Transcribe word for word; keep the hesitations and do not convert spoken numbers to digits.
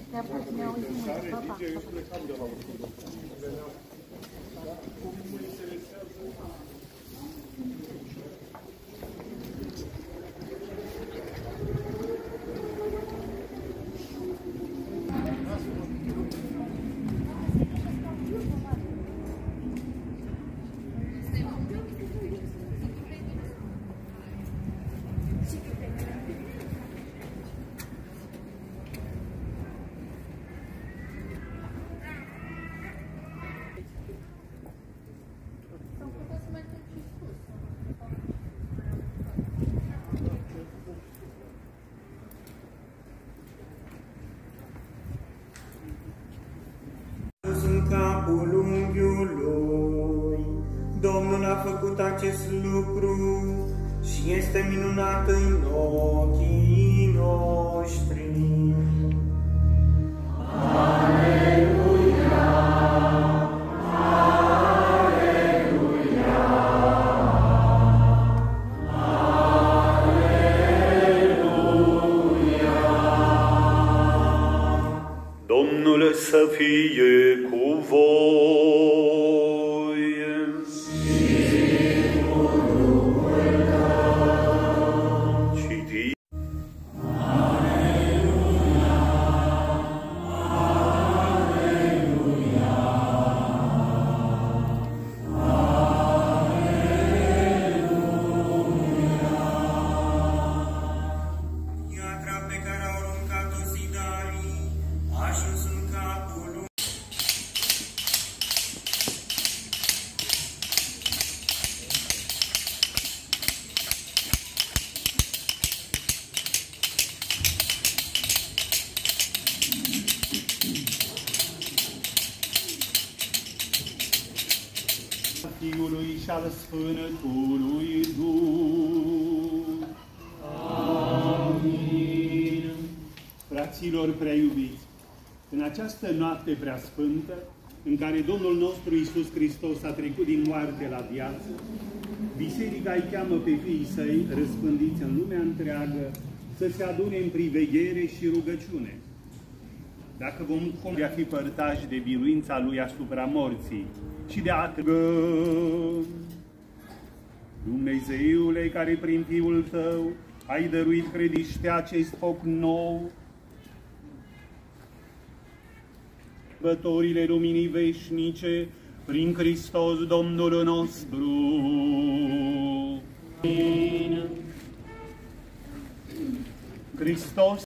Ne-a pus, ne auzim mult. Pa, pa. În capul unghiului, Domnul a făcut acest lucru și este minunat în ochii noștri. Aleluia! Aleluia! Aleluia! Domnul să fie cu voi. Și cu Duhul tău. Citi. Aleluia! Aleluia! Aleluia! Iatra pe care au aruncat-o zidarii a ajuns în capul lui. Fiului și al Sfântului Duh. Amin. Fraților prea iubiți, în această noapte prea sfântă, în care Domnul nostru Iisus Hristos a trecut din moarte la viață, Biserica îi cheamă pe fiii săi, răspândiți în lumea întreagă, să se adune în priveghere și rugăciune. Dacă vom putea fi părtași de biruința Lui asupra morții și de a Dumnezeule, care prin Fiul Tău ai dăruit crediște acest foc nou, sărbătorile luminii veșnice, prin Hristos Domnul nostru. Amin. Hristos